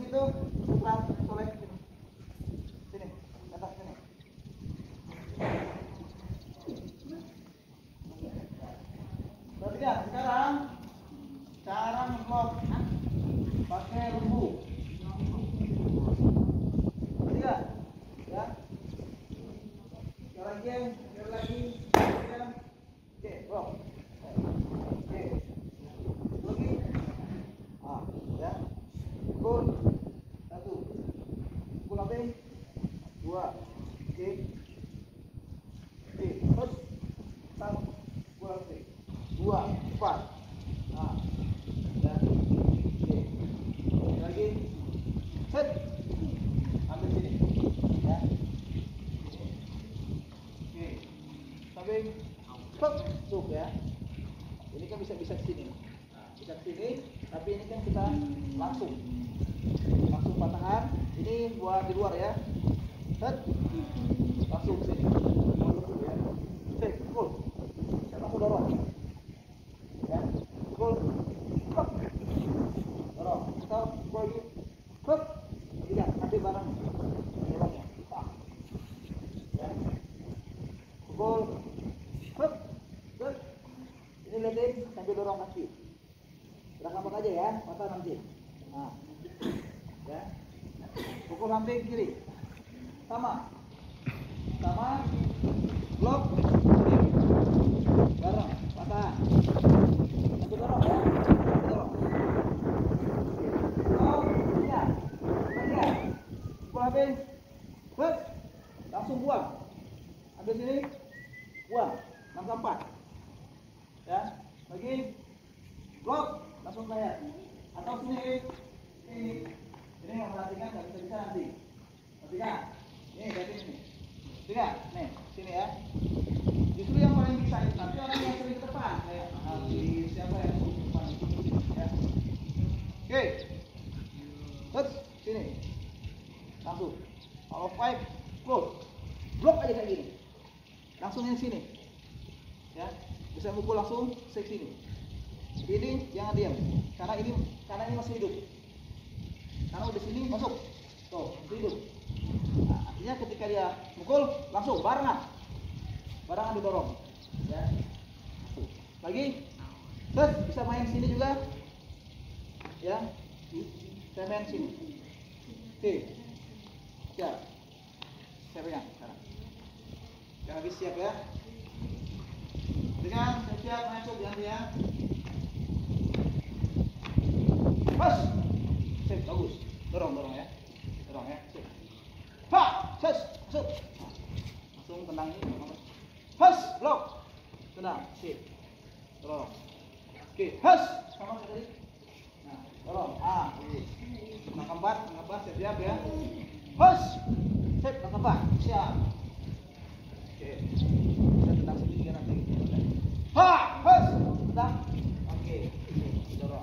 situ, putar, soleh sini. Sini, ke atas sini. Perhatikan, sekarang cara ngeblok pakai lembu. Perhatikan, ya. Sekali lagi, ya. Oke, blok. Oke, lagi. Ah, ya. Pukul 1, pukul lagi 2. Oke, oke, terus 1, pukul lagi 2, 4. Nah, ya. Oke, lagi. Set. Ambil sini, ya. Oke, samping. Stop, tuh ya. Ini kan bisa ke sini. Bisa ke sini, tapi ini kan kita langsung patahan. Ini buat di luar ya. Set. Langsung sini. Ya. Set, pukul. Langsung dorong. Ya. Pukul. Stop. Dorong. Stop. Pukul lagi. Stop. Tidak, ambil barang. Dorongnya. Ya. Pukul. Stop. Stop. Ini lihatin sambil dorong kaki. Belakang aja ya, patah nanti. Nah, ya. Pukul samping kiri. Sama, blok, bareng, patah. Satu dorong ya, dorong. Oh, iya, pukul samping, langsung buang. Ambil sini, buang, 6 ya, lagi, blok, langsung bayar. Atau sini, ini yang perhatikan nggak bisa nanti. Perhatikan, nih dari sini. Perhatikan, nih sini ya. Justru yang paling bisa itu nanti orang yang sering ke depan, kayak siapa yang sering ke depan. Ya. Oke, terus sini, langsung. Kalau 5, close, blok aja kayak gini. Langsung yang sini, ya. Bisa mukul langsung ke sini. Ini jangan diam, karena ini masih hidup. Karena udah sini masuk, tuh masih hidup. Nah, artinya ketika dia mukul langsung barengan didorong, ya. Lagi, terus bisa main sini juga, ya. Saya main sini. Oke, siap. Saya pegang sekarang. Yang habis siap ya. Dengan siap masuk ya. Pas, sip, bagus. Dorong ya. Sip. Pak, masuk. Langsung tenang ini. Pas, blok. Tenang, sip. Dorong. Oke, pas. Sama tadi. Nah, dorong. Langkah 4, siap ya. Pas. Sip, langkah 4. Siap. Oke. Bisa tenang sedikit nanti. Pas. Tenang. Oke. Dorong.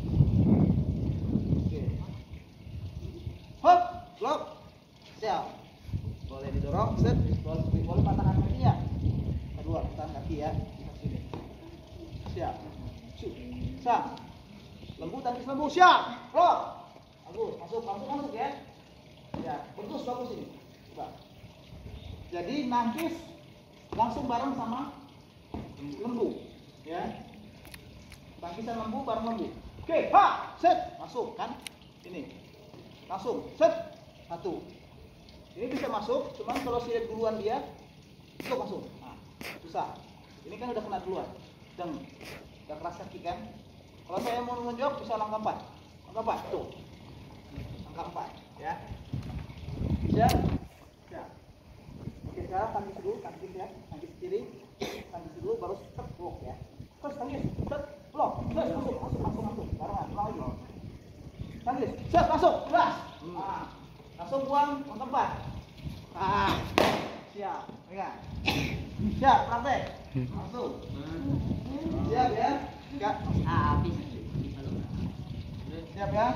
Hop, blok, siap. Boleh didorong, set. Boleh patahan kakinya. Kedua, patahan kaki ya. Sini. Siap. Siap. Lembu tangkis lembu, siap. Blok. Bagus, masuk ya. Ya, bagus ini. Coba. Jadi nangkis langsung bareng sama lembu, ya. Tangkisan lembu bareng lembu. Oke, set. Masuk kan? Ini. Langsung, set, 1. Ini bisa masuk, cuman kalau saya duluan dia, masuk. Nah, susah. Ini kan udah kena duluan, dan udah keras kaki kan. Kalau saya mau ngejob bisa langkah 4, tuh, langkah 4, ya. Siap. Oke, sekarang tangkis dulu, tangkis kiri, tangkis dulu, baru step blok ya. Terus tangkis, step blok, terus masuk, barengan, ulang lagi. Tangkis, set, masuk, keras. Langsung buang ke tempat. Siap, pegang. Siap, praktek. Langsung. Siap ya. Habis. Siap ya.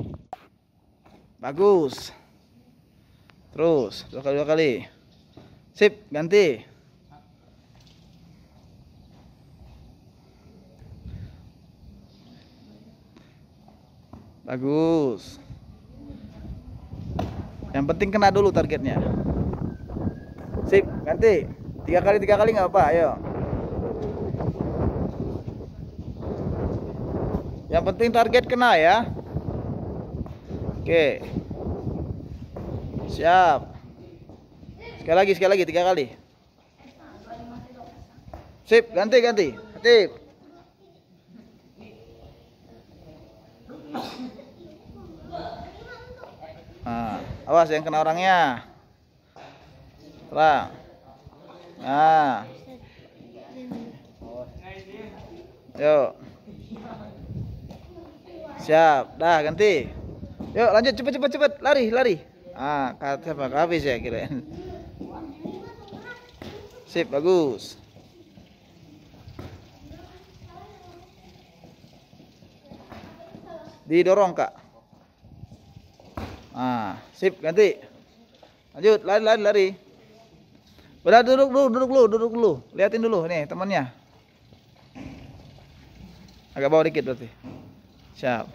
Bagus. Terus, dua kali. Sip, ganti. Bagus. Yang penting kena dulu targetnya. Sip, ganti. 3 kali nggak apa, ayo. Yang penting target kena ya. Oke. Siap. Sekali lagi 3 kali. Sip, ganti. Sip. Nah, awas yang kena orangnya. Terang. Nah. Yuk. Siap, dah ganti. Yuk lanjut cepet, lari. Ah, kata apa? Habis ya kirain. Sip, bagus. Didorong, Kak. Ah, sip, ganti. Lanjut, lari. Udah duduk dulu. Liatin dulu nih temannya. Agak bawah dikit berarti. Siap.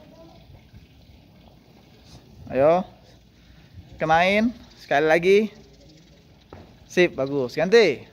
Ayo. Kenain sekali lagi. Sip, bagus. Ganti.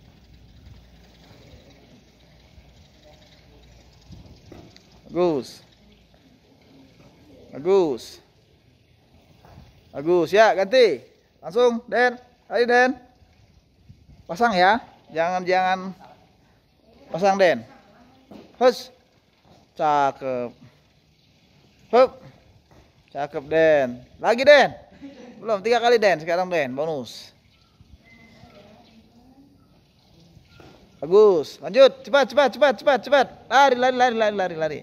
Bagus ya, ganti. Langsung, Den. Ayo, Den. Pasang ya. Jangan pasang, Den. Hus. Cakep. Hup. Cakep, Den. Lagi, Den. Belum, 3 kali, Den. Sekarang, Den. Bonus. Bagus. Lanjut. Cepat. Lari.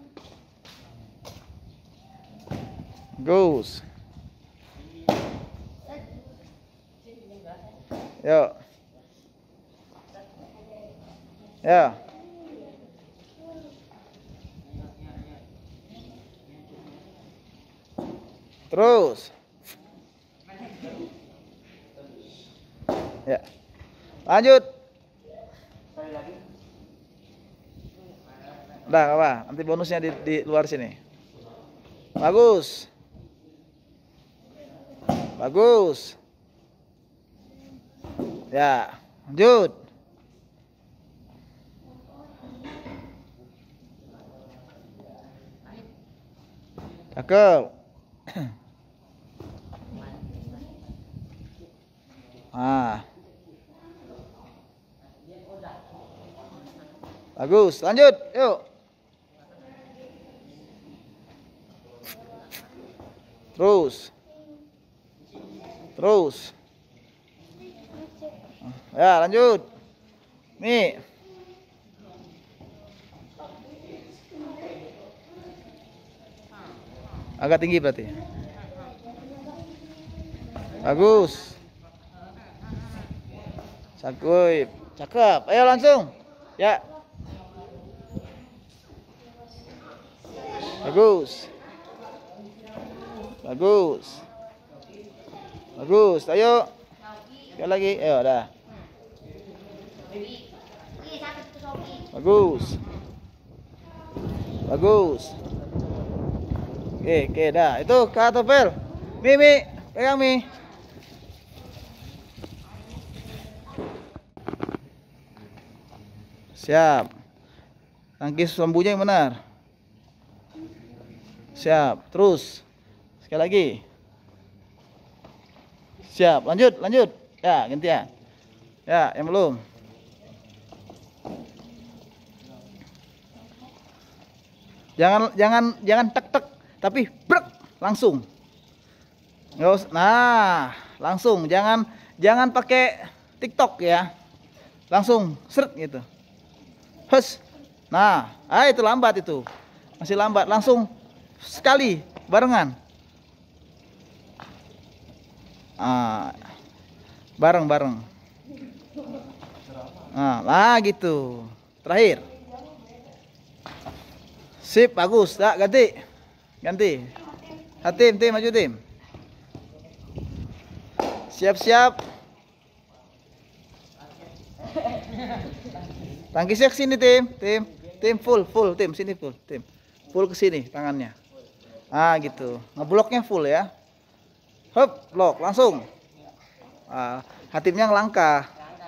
Bagus. Yuk. Ya. Terus. Ya. Lanjut. Udah apa? Nanti bonusnya di luar sini. Bagus. Ya, lanjut. Cakep. Ah. Bagus, lanjut. Yuk. Terus. Ya, lanjut. Nih. Agak tinggi berarti. Bagus. Cakep. Ayo langsung. Ya. Bagus. Ayo. Sekali lagi. Ayo, dah. Bagus. Oke, dah. Itu Kak Topel. Mi, pegang Mi. Siap. Tangkis lambunya yang benar. Siap. Terus. Sekali lagi. Siap. Lanjut. Ya, gantian. Ya, yang belum. Jangan tek, tapi brek langsung. Nah, langsung. Jangan pakai TikTok ya. Langsung seret gitu. Hus. Nah, itu lambat itu. Masih lambat. Langsung sekali barengan. Bareng. Nah, gitu. Terakhir. Sip, bagus. Dah, ganti. Tim, maju tim. Siap. Tangkisnya ke sini, tim. Tim full, tim sini full, tim. Full ke sini tangannya. Ah, gitu. Ngebloknya full ya. Hop, blok langsung. Hatimnya ngelangkah.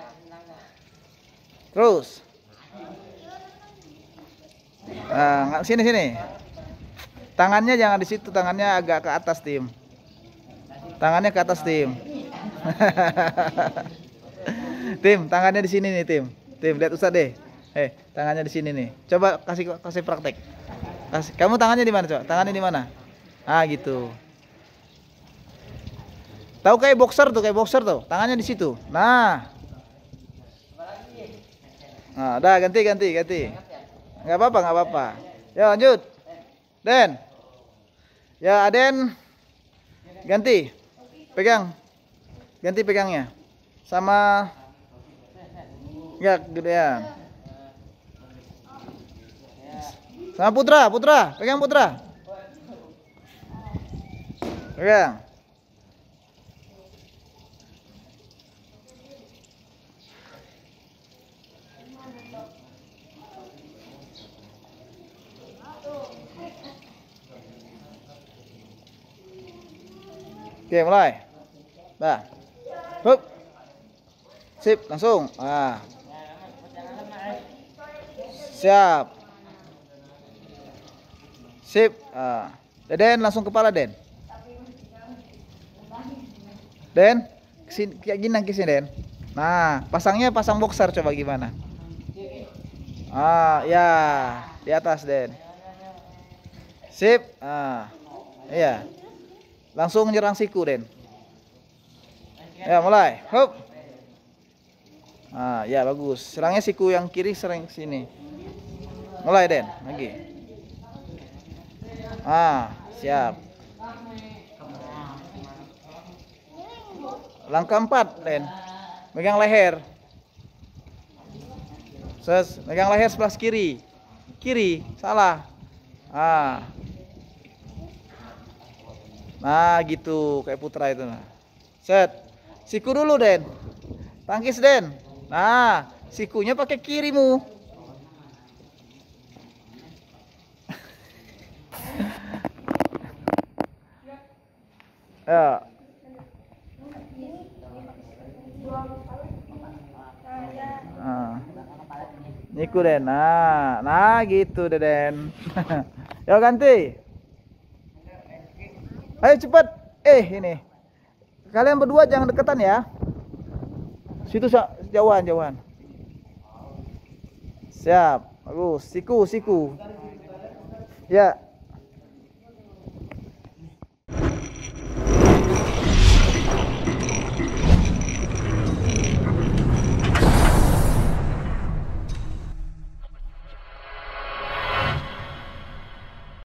Terus. Sini. Tangannya jangan di situ, tangannya agak ke atas, tim. Tangannya ke atas, tim. Tim, tangannya di sini nih, tim. Tim, lihat Ustaz deh. Tangannya di sini nih. Coba kasih praktek. Kamu tangannya di mana, coba? Tangannya di mana? Ah, gitu. Tahu kayak boxer tuh, tangannya di situ. Nah. Nah, udah ganti. Enggak apa-apa. Ya, lanjut. Den. Ya, Aden. Ganti. Pegang. Ganti pegangnya. Sama ya, gedean. Sama Putra, pegang Putra. Pegang. Oke, mulai. Dah. Hup. Sip, langsung. Siap. Sip. Den, langsung kepala, Den. Den, kesini, kayak gini nangkisnya, Den. Nah, pasang boxer coba gimana? Ya, di atas, Den. Sip. Iya. Langsung nyerang siku, Den. Ya, mulai. Hup. Ya, bagus. Serangnya siku yang kiri, serang sini. Mulai, Den. Lagi. Siap. Langkah 4, Den. Megang leher. Megang leher sebelah kiri. Kiri, salah. Nah, gitu kayak Putra itu. Set. Siku dulu, Den. Tangkis, Den. Nah, sikunya pakai kirimu. Ya. Niku, Den. Nah gitu deh, Den. Yo, ganti. Ayo cepet. Ini. Kalian berdua jangan deketan ya. Situ jauhan. Siap. Bagus. Siku. Ya.